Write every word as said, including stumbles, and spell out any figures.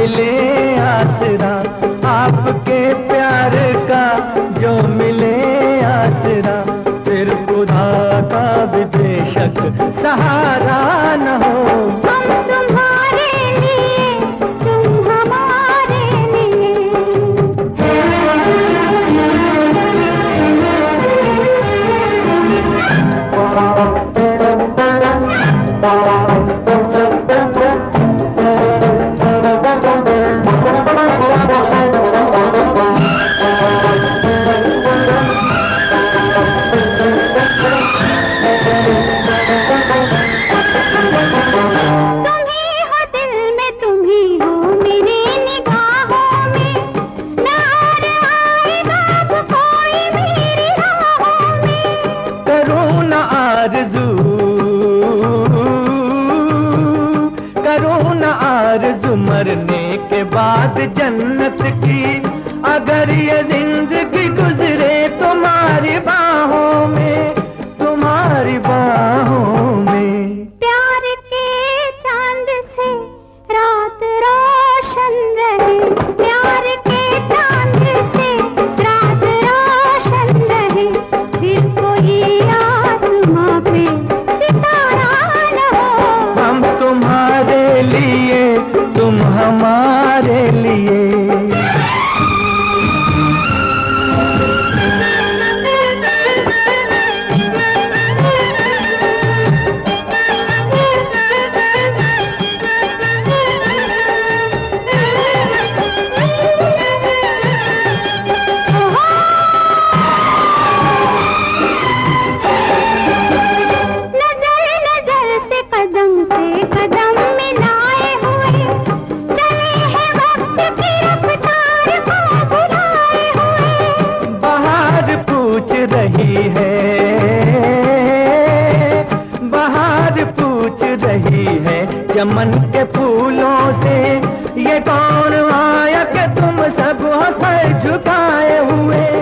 मिले आसरा, आपके प्यार का जो मिले आसरा, फिर खुदा का भी बेशक सहारा न हो। हम तुम्हारे लिए, तुम हमारे लिए। करूं न आरज़ू मरने के बाद जन्नत की, अगर ये जिंदगी गुजरे तुम्हारी बाहों में, तुम्हारी बाहों में। प्यार के चांद से रात रोशन रहे, प्यार के चांद से रात रोशन रहे, फिर कोई आसमां पे सितारा न हो। हम तुम्हारे लिए, तुम हमारे लिए। रही है बाहर पूछ रही है चमन के फूलों से, ये कौन आया कि तुम सब हो सर झुकाए हुए।